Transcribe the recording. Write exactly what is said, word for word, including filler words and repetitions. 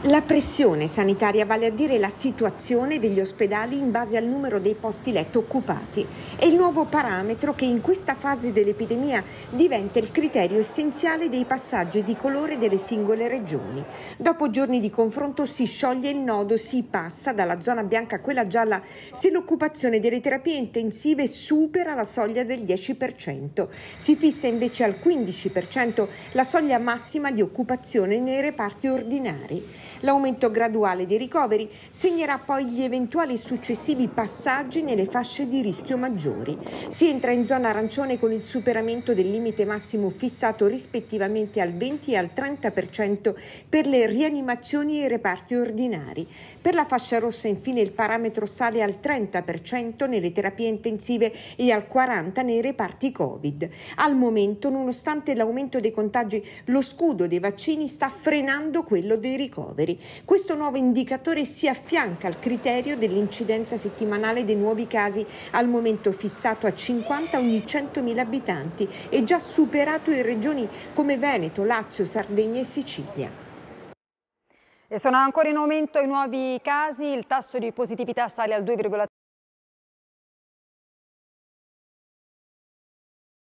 La pressione sanitaria, vale a dire la situazione degli ospedali in base al numero dei posti letto occupati, è il nuovo parametro che in questa fase dell'epidemia diventa il criterio essenziale dei passaggi di colore delle singole regioni. Dopo giorni di confronto si scioglie il nodo, si passa dalla zona bianca a quella gialla se l'occupazione delle terapie intensive supera la soglia del dieci per cento. Si fissa invece al quindici per cento la soglia massima di occupazione nei reparti ordinari. L'aumento graduale dei ricoveri segnerà poi gli eventuali successivi passaggi nelle fasce di rischio maggiori. Si entra in zona arancione con il superamento del limite massimo fissato rispettivamente al venti e al trenta per cento per le rianimazioni e i reparti ordinari. Per la fascia rossa infine il parametro sale al trenta per cento nelle terapie intensive e al quaranta per cento nei reparti Covid. Al momento, nonostante l'aumento dei contagi, lo scudo dei vaccini sta frenando quello dei ricoveri. Questo nuovo indicatore si affianca al criterio dell'incidenza settimanale dei nuovi casi, al momento fissato a cinquanta ogni centomila abitanti e già superato in regioni come Veneto, Lazio, Sardegna e Sicilia. E sono ancora in aumento i nuovi casi, il tasso di positività sale al due virgola tre